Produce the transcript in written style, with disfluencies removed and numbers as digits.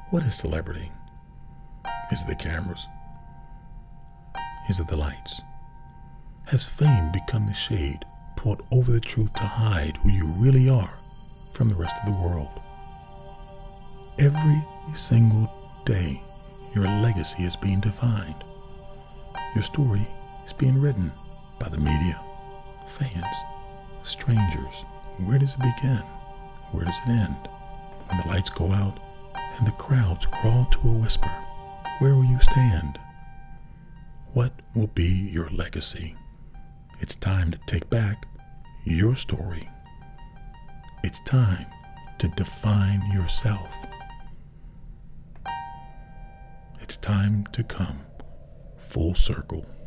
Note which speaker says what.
Speaker 1: What is celebrity? Is it the cameras? Is it the lights? Has fame become the shade pulled over the truth to hide who you really are from the rest of the world? Every single day, your legacy is being defined. Your story is being written by the media, fans, strangers. Where does it begin? Where does it end? When the lights go out and the crowds crawl to a whisper, where will you stand? What will be your legacy? It's time to take back your story. It's time to define yourself. It's time to come full circle.